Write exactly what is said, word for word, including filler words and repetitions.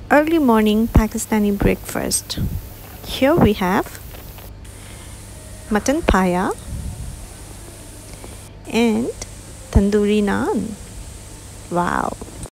Early morning Pakistani breakfast. Here we have mutton paya and tandoori naan. Wow!